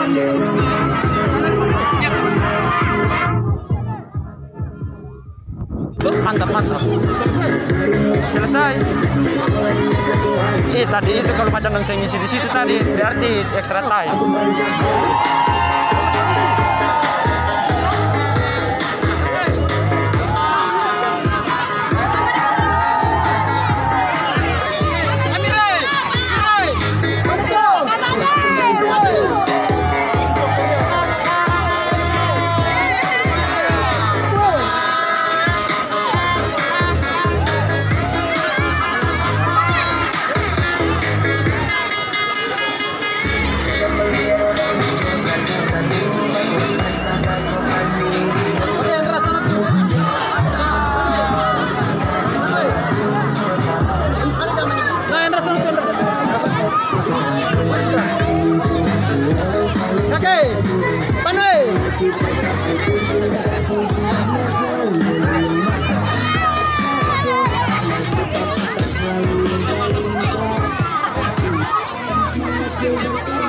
Tuh, mantap. Selesai. Tadi itu kalau macam yang saya ngisi di situ tadi berarti extra time. Pandai.